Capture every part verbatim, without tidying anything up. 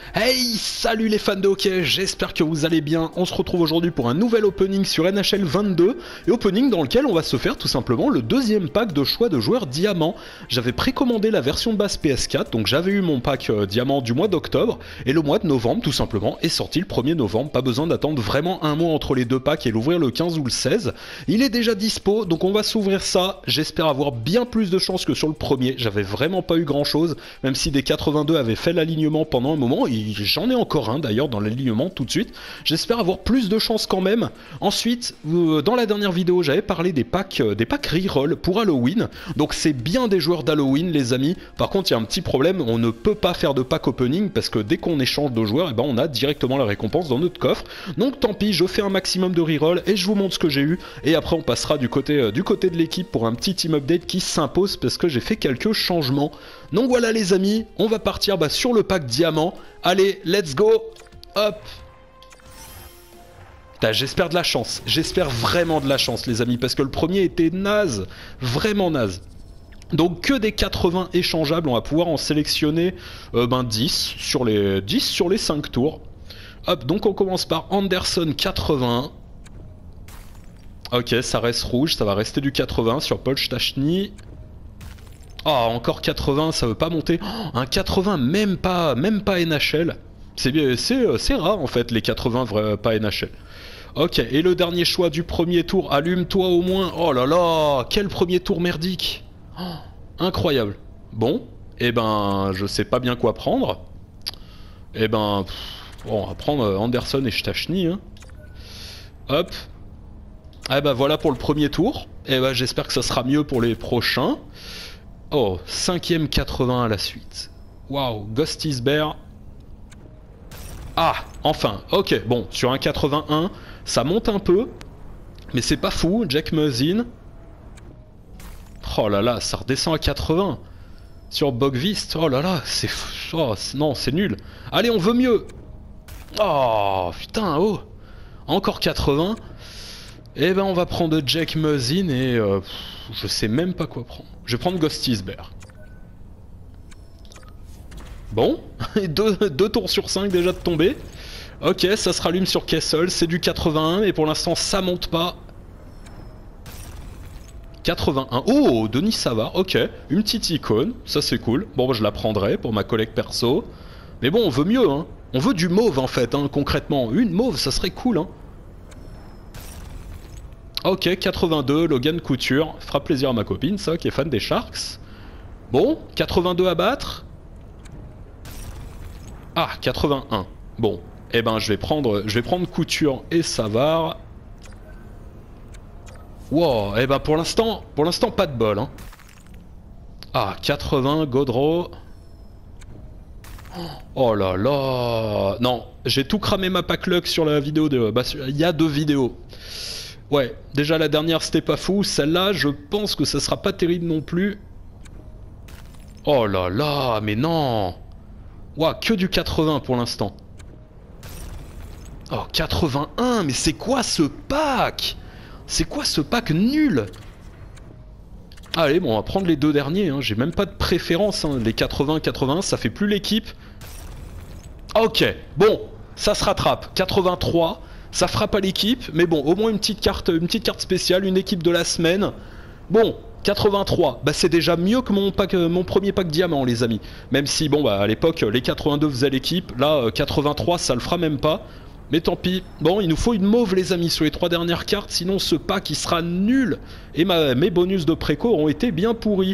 Hey, salut les fans de hockey, j'espère que vous allez bien. On se retrouve aujourd'hui pour un nouvel opening sur N H L vingt-deux, et opening dans lequel on va se faire tout simplement le deuxième pack de choix de joueurs diamants. J'avais précommandé la version de base P S quatre, donc j'avais eu mon pack euh, diamant du mois d'octobre, et le mois de novembre tout simplement est sorti le premier novembre. Pas besoin d'attendre vraiment un mois entre les deux packs et l'ouvrir le quinze ou le seize. Il est déjà dispo, donc on va s'ouvrir ça. J'espère avoir bien plus de chance que sur le premier. J'avais vraiment pas eu grand chose, même si des quatre-vingt-deux avaient fait l'alignement pendant un moment. Et j'en ai encore un d'ailleurs dans l'alignement tout de suite. J'espère avoir plus de chance quand même. Ensuite, euh, dans la dernière vidéo, j'avais parlé des packs, euh, des packs reroll pour Halloween. Donc c'est bien des joueurs d'Halloween, les amis. Par contre, il y a un petit problème, on ne peut pas faire de pack opening parce que dès qu'on échange de joueurs, eh ben, on a directement la récompense dans notre coffre. Donc tant pis, je fais un maximum de reroll et je vous montre ce que j'ai eu. Et après, on passera du côté, euh, du côté de l'équipe pour un petit team update qui s'impose parce que j'ai fait quelques changements. Donc voilà les amis, on va partir bah, sur le pack diamant. Allez, let's go. Hop. J'espère de la chance, j'espère vraiment de la chance les amis, parce que le premier était naze, vraiment naze. Donc que des quatre-vingts échangeables, on va pouvoir en sélectionner euh, ben, dix, sur les, dix sur les cinq tours. Hop, donc on commence par Anderson quatre-vingts. Ok, ça reste rouge, ça va rester du quatre-vingts sur Paul Stachny. Oh, encore quatre-vingts, ça veut pas monter. Oh, un quatre-vingts, même pas, même pas N H L. C'est rare en fait, les quatre-vingts vrai, pas N H L. Ok, et le dernier choix du premier tour, allume-toi au moins. Oh là là, quel premier tour merdique. Oh, incroyable. Bon, et ben, je sais pas bien quoi prendre. Et ben, pff, bon, on va prendre Anderson et Stachny. Hein. Hop. Ah ben voilà pour le premier tour. Et ben j'espère que ça sera mieux pour les prochains. Oh, cinquième quatre-vingts à la suite. Waouh, Ghostis Bear. Ah, enfin, ok, bon, sur un quatre-vingt-un, ça monte un peu, mais c'est pas fou. Jack Muzzin. Oh là là, ça redescend à quatre-vingts. Sur Bogvist, oh là là, c'est... Oh, non, c'est nul. Allez, on veut mieux. Oh, putain, oh. Encore quatre-vingts. Eh ben, on va prendre Jack Muzzin et... Euh, je sais même pas quoi prendre. Je vais prendre Ghostis Bear. Bon, deux, deux tours sur cinq déjà de tomber. Ok, ça se rallume sur Kessel, c'est du quatre-vingt-un, mais pour l'instant ça monte pas. quatre-vingt-un, oh, Denis Savard, ok, une petite icône, ça c'est cool. Bon, je la prendrai pour ma collecte perso. Mais bon, on veut mieux, hein. On veut du mauve en fait, hein, concrètement. Une mauve, ça serait cool, hein. Ok, quatre-vingt-deux, Logan Couture, fera plaisir à ma copine, ça, qui est fan des Sharks. Bon, quatre-vingt-deux à battre. Ah, quatre-vingt-un. Bon, eh ben je vais prendre, je vais prendre Couture et Savard. Wow, eh ben pour l'instant, pour l'instant pas de bol. Hein. Ah, quatre-vingts, Gaudreau. Oh là là. Non, j'ai tout cramé ma pack luck sur la vidéo de... Bah, il y a deux vidéos. Ouais, déjà la dernière c'était pas fou. Celle-là, je pense que ça sera pas terrible non plus. Oh là là, mais non. Ouah, que du quatre-vingts pour l'instant. Oh, quatre-vingt-un, mais c'est quoi ce pack? C'est quoi ce pack nul? Allez, bon, on va prendre les deux derniers, hein. J'ai même pas de préférence, hein. Les quatre-vingts quatre-vingts, ça fait plus l'équipe. Ok, bon, ça se rattrape. quatre-vingt-trois, ça fera pas l'équipe, mais bon, au moins une petite carte, une petite carte spéciale, une équipe de la semaine. Bon, quatre-vingt-trois, bah c'est déjà mieux que mon, pack, mon premier pack diamant les amis. Même si bon bah à l'époque les quatre-vingt-deux faisaient l'équipe, là quatre-vingt-trois ça le fera même pas. Mais tant pis, bon il nous faut une mauve les amis sur les trois dernières cartes, sinon ce pack il sera nul. Et ma, mes bonus de préco ont été bien pourris.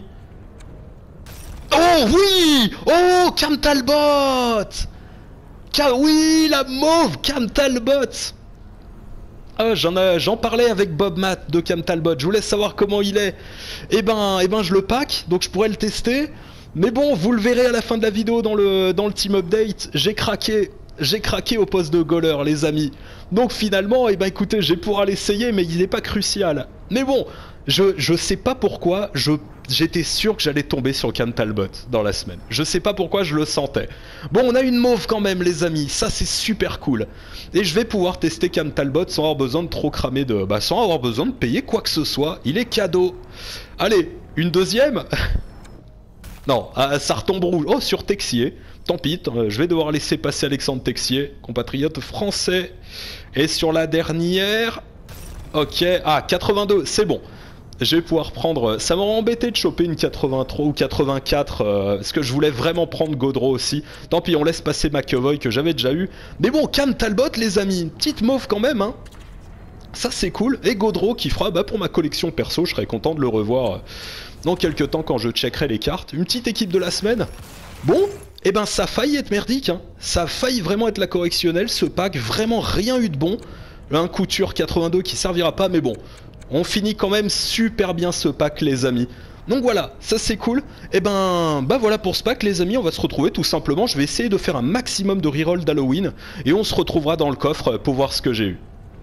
Oh oui. Oh Cam Talbot. Ca oui la mauve Cam Talbot. Ah, j'en parlais avec Bob Matt de Cam Talbot, je voulais savoir comment il est. Eh ben, eh ben je le pack, donc je pourrais le tester. Mais bon, vous le verrez à la fin de la vidéo dans le, dans le team update, j'ai craqué. J'ai craqué au poste de goaler les amis. Donc finalement, eh ben écoutez, j'ai pourra l'essayer, mais il n'est pas crucial. Mais bon, je, je sais pas pourquoi, je j'étais sûr que j'allais tomber sur Cam Talbot dans la semaine. Je sais pas pourquoi, je le sentais. Bon, on a une mauve quand même les amis, ça c'est super cool. Et je vais pouvoir tester Cam Talbot sans avoir besoin de trop cramer de... Bah sans avoir besoin de payer quoi que ce soit, il est cadeau. Allez, une deuxième. Non, ah, ça retombe rouge. Oh, sur Texier. Tant pis, euh, je vais devoir laisser passer Alexandre Texier, compatriote français. Et sur la dernière... Ok, ah, quatre-vingt-deux, c'est bon. Je vais pouvoir prendre... Ça m'aurait embêté de choper une quatre-vingt-trois ou quatre-vingt-quatre, euh, parce que je voulais vraiment prendre Gaudreau aussi. Tant pis, on laisse passer McAvoy que j'avais déjà eu. Mais bon, Cam Talbot, les amis, une petite mauve quand même, hein. Ça, c'est cool. Et Gaudreau qui fera, bah, pour ma collection perso, je serais content de le revoir dans quelques temps quand je checkerai les cartes. Une petite équipe de la semaine. Bon, eh ben ça a failli être merdique, hein. Ça a failli vraiment être la correctionnelle, ce pack, vraiment rien eu de bon. Là, un couture quatre-vingt-deux qui servira pas, mais bon, on finit quand même super bien ce pack, les amis. Donc voilà, ça c'est cool. Et ben, bah voilà pour ce pack, les amis, on va se retrouver tout simplement. Je vais essayer de faire un maximum de reroll d'Halloween et on se retrouvera dans le coffre pour voir ce que j'ai eu.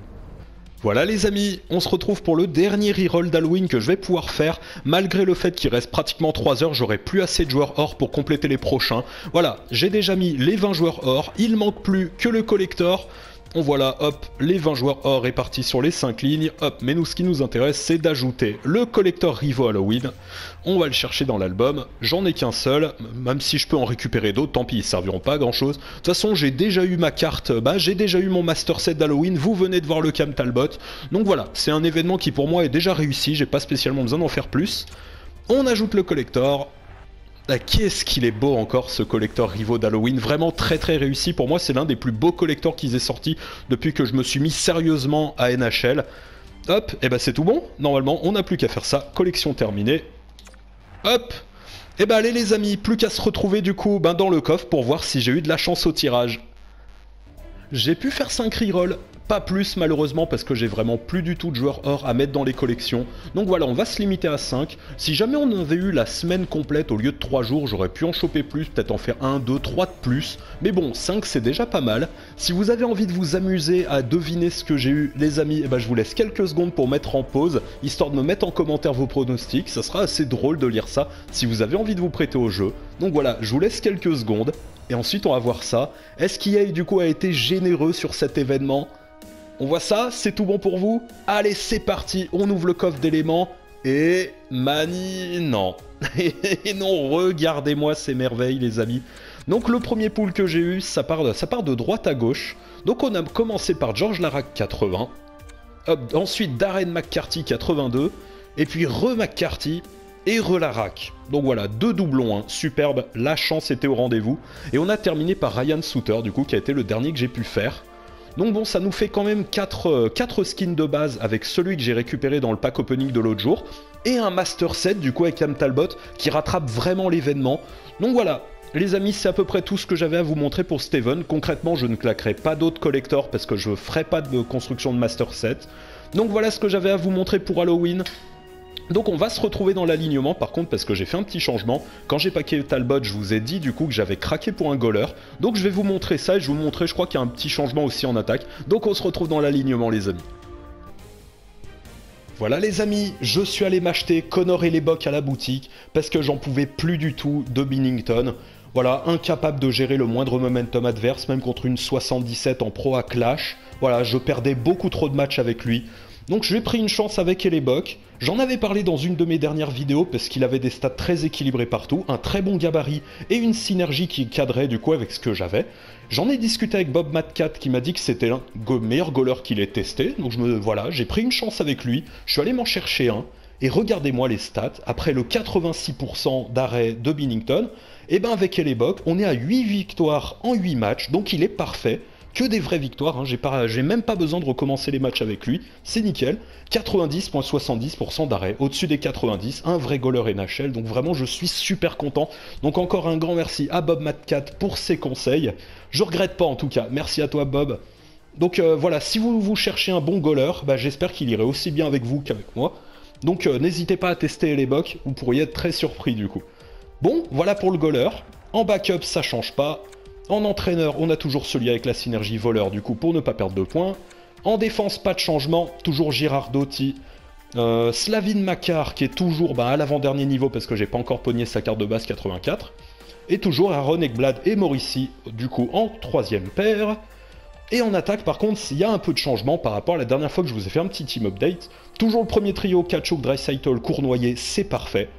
Voilà les amis, on se retrouve pour le dernier reroll d'Halloween que je vais pouvoir faire. Malgré le fait qu'il reste pratiquement trois heures, j'aurai plus assez de joueurs or pour compléter les prochains. Voilà, j'ai déjà mis les vingt joueurs or, il manque plus que le collector. On voit là, hop, les vingt joueurs or répartis sur les cinq lignes. Hop, mais nous, ce qui nous intéresse, c'est d'ajouter le collector Rivo Halloween. On va le chercher dans l'album. J'en ai qu'un seul, même si je peux en récupérer d'autres, tant pis, ils serviront pas à grand chose. De toute façon, j'ai déjà eu ma carte, bah, j'ai déjà eu mon Master Set d'Halloween. Vous venez de voir le Cam Talbot. Donc voilà, c'est un événement qui pour moi est déjà réussi. J'ai pas spécialement besoin d'en faire plus. On ajoute le collector. Ah, qu'est-ce qu'il est beau encore ce collector Rivo d'Halloween, vraiment très très réussi. Pour moi c'est l'un des plus beaux collectors qu'ils aient sorti depuis que je me suis mis sérieusement à N H L. Hop, et bah c'est tout bon, normalement on n'a plus qu'à faire ça, collection terminée. Hop, et bah allez les amis, plus qu'à se retrouver du coup ben, dans le coffre pour voir si j'ai eu de la chance au tirage. J'ai pu faire cinq rerolls, pas plus malheureusement parce que j'ai vraiment plus du tout de joueurs or à mettre dans les collections. Donc voilà, on va se limiter à cinq. Si jamais on avait eu la semaine complète au lieu de trois jours, j'aurais pu en choper plus, peut-être en faire un, deux, trois de plus. Mais bon, cinq c'est déjà pas mal. Si vous avez envie de vous amuser à deviner ce que j'ai eu, les amis, eh ben, je vous laisse quelques secondes pour mettre en pause, histoire de me mettre en commentaire vos pronostics. Ça sera assez drôle de lire ça si vous avez envie de vous prêter au jeu. Donc voilà, je vous laisse quelques secondes. Et ensuite on va voir ça. Est-ce qu'E A du coup a été généreux sur cet événement ? On voit ça, c'est tout bon pour vous? Allez, c'est parti, on ouvre le coffre d'éléments et... Mani... Non. Et non, regardez-moi ces merveilles les amis. Donc le premier pool que j'ai eu, ça part, de, ça part de droite à gauche. Donc on a commencé par Georges Larac quatre-vingts. Hop, ensuite Darren McCarthy quatre-vingt-deux. Et puis re-McCarthy et re-Larac. Donc voilà, deux doublons, hein, superbe, la chance était au rendez-vous. Et on a terminé par Ryan Suter du coup, qui a été le dernier que j'ai pu faire. Donc bon, ça nous fait quand même quatre, euh, quatre skins de base avec celui que j'ai récupéré dans le pack opening de l'autre jour. Et un Master Set du coup avec Cam Talbot qui rattrape vraiment l'événement. Donc voilà, les amis, c'est à peu près tout ce que j'avais à vous montrer pour Steven. Concrètement, je ne claquerai pas d'autres collectors parce que je ne ferai pas de construction de Master Set. Donc voilà ce que j'avais à vous montrer pour Halloween. Donc on va se retrouver dans l'alignement par contre parce que j'ai fait un petit changement. Quand j'ai packé Talbot, je vous ai dit du coup que j'avais craqué pour un goaler. Donc je vais vous montrer ça et je vais vous montrer, je crois qu'il y a un petit changement aussi en attaque. Donc on se retrouve dans l'alignement les amis. Voilà les amis, je suis allé m'acheter Connor et les Bocs à la boutique parce que j'en pouvais plus du tout de Binnington. Voilà, incapable de gérer le moindre momentum adverse, même contre une soixante-dix-sept en pro à Clash. Voilà, je perdais beaucoup trop de matchs avec lui. Donc j'ai pris une chance avec Hellebuck. J'en avais parlé dans une de mes dernières vidéos parce qu'il avait des stats très équilibrés partout, un très bon gabarit et une synergie qui cadrait du coup avec ce que j'avais. J'en ai discuté avec Bob Matcat qui m'a dit que c'était le meilleur goaler qu'il ait testé. Donc je me, voilà, j'ai pris une chance avec lui, je suis allé m'en chercher un. Et regardez-moi les stats, après le quatre-vingt-six pour cent d'arrêt de Binnington, et ben avec Hellebuck, on est à huit victoires en huit matchs, donc il est parfait. Que des vraies victoires, hein. j'ai, pas, j'ai même pas besoin de recommencer les matchs avec lui, c'est nickel. quatre-vingt-dix virgule soixante-dix pour cent d'arrêt, au-dessus des quatre-vingt-dix, un vrai goaler N H L, donc vraiment je suis super content. Donc encore un grand merci à Bob Matcat pour ses conseils. Je regrette pas en tout cas, merci à toi Bob. Donc euh, voilà, si vous, vous cherchez un bon goaler, bah, j'espère qu'il irait aussi bien avec vous qu'avec moi. Donc euh, n'hésitez pas à tester les bocs, vous pourriez être très surpris du coup. Bon, voilà pour le goaler. En backup, ça change pas. En entraîneur, on a toujours celui avec la synergie voleur, du coup, pour ne pas perdre de points. En défense, pas de changement, toujours Girard Doty. Euh, Slavin Makar, qui est toujours bah, à l'avant-dernier niveau, parce que j'ai pas encore pogné sa carte de base quatre-vingt-quatre. Et toujours Aaron Ekblad et Morrissey, du coup, en troisième paire. Et en attaque, par contre, il y a un peu de changement par rapport à la dernière fois que je vous ai fait un petit team update. Toujours le premier trio, Kachuk, Draisaitl, Cournoyer, c'est parfait.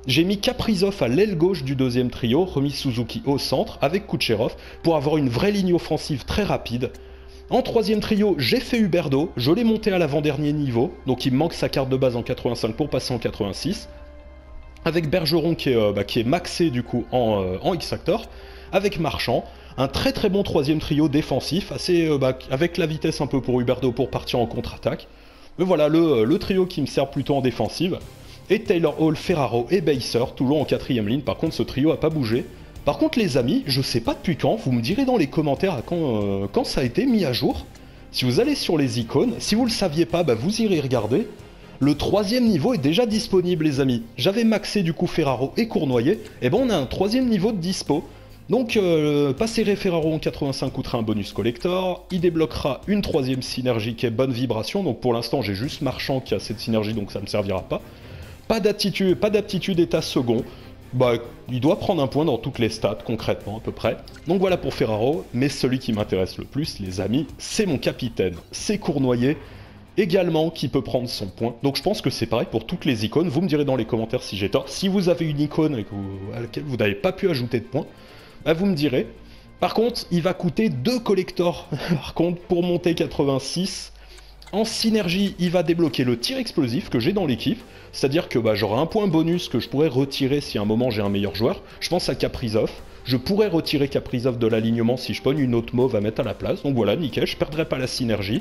J'ai mis Kaprizov à l'aile gauche du deuxième trio, remis Suzuki au centre, avec Kucherov, pour avoir une vraie ligne offensive très rapide. En troisième trio, j'ai fait Huberdeau, je l'ai monté à l'avant-dernier niveau, donc il me manque sa carte de base en quatre-vingt-cinq pour passer en quatre-vingt-six. Avec Bergeron qui est, euh, bah, qui est maxé du coup en, euh, en X-Factor, avec Marchand, un très très bon troisième trio défensif, assez, euh, bah, avec la vitesse un peu pour Huberdeau pour partir en contre-attaque. Mais voilà, le, le trio qui me sert plutôt en défensive. Et Taylor Hall, Ferraro et Beisser, toujours en quatrième ligne. Par contre, ce trio a pas bougé. Par contre, les amis, je sais pas depuis quand, vous me direz dans les commentaires à quand, euh, quand ça a été mis à jour. Si vous allez sur les icônes, si vous le saviez pas, bah, vous irez regarder. Le troisième niveau est déjà disponible, les amis. J'avais maxé du coup Ferraro et Cournoyer. Et ben on a un troisième niveau de dispo. Donc, euh, passer Ferraro en quatre-vingt-cinq coûtera un bonus collector. Il débloquera une troisième synergie qui est bonne vibration. Donc, pour l'instant, j'ai juste Marchand qui a cette synergie, donc ça ne me servira pas. Pas d'aptitude, pas d'aptitude état second. Bah, il doit prendre un point dans toutes les stats, concrètement, à peu près. Donc voilà pour Ferraro. Mais celui qui m'intéresse le plus, les amis, c'est mon capitaine. C'est Cournoyer, également, qui peut prendre son point. Donc je pense que c'est pareil pour toutes les icônes. Vous me direz dans les commentaires si j'ai tort. Si vous avez une icône et que vous, à laquelle vous n'avez pas pu ajouter de points, bah vous me direz. Par contre, il va coûter deux collectors. Par contre, pour monter quatre-vingt-six, en synergie, il va débloquer le tir explosif que j'ai dans l'équipe. C'est-à-dire que bah, j'aurai un point bonus que je pourrais retirer si à un moment j'ai un meilleur joueur. Je pense à Kaprizov. Je pourrais retirer Kaprizov de l'alignement si je pogne une autre mauve à mettre à la place. Donc voilà, nickel, je perdrai pas la synergie.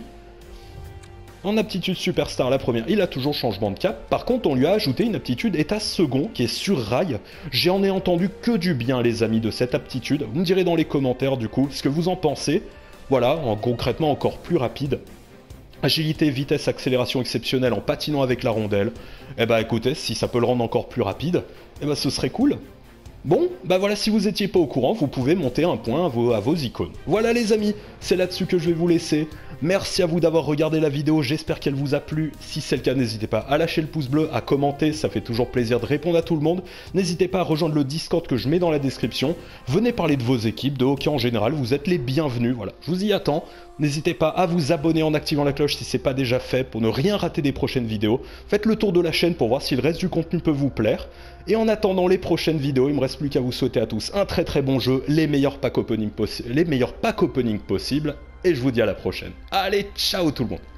En aptitude superstar, la première, il a toujours changement de cap. Par contre, on lui a ajouté une aptitude état second qui est sur rail. J'en ai entendu que du bien, les amis, de cette aptitude. Vous me direz dans les commentaires, du coup, ce que vous en pensez. Voilà, en, concrètement encore plus rapide. Agilité, vitesse, accélération exceptionnelle en patinant avec la rondelle. Eh bah écoutez, si ça peut le rendre encore plus rapide, eh bah ce serait cool. Bon, bah voilà, si vous étiez pas au courant, vous pouvez monter un point à vos, à vos icônes. Voilà les amis, c'est là-dessus que je vais vous laisser. Merci à vous d'avoir regardé la vidéo, j'espère qu'elle vous a plu. Si c'est le cas, n'hésitez pas à lâcher le pouce bleu, à commenter, ça fait toujours plaisir de répondre à tout le monde. N'hésitez pas à rejoindre le Discord que je mets dans la description. Venez parler de vos équipes, de hockey en général, vous êtes les bienvenus, voilà, je vous y attends. N'hésitez pas à vous abonner en activant la cloche si c'est pas déjà fait pour ne rien rater des prochaines vidéos. Faites le tour de la chaîne pour voir si le reste du contenu peut vous plaire. Et en attendant les prochaines vidéos, il me reste plus qu'à vous souhaiter à tous un très très bon jeu, les meilleurs pack opening, possi- les meilleurs pack opening possibles. Et je vous dis à la prochaine. Allez, ciao tout le monde!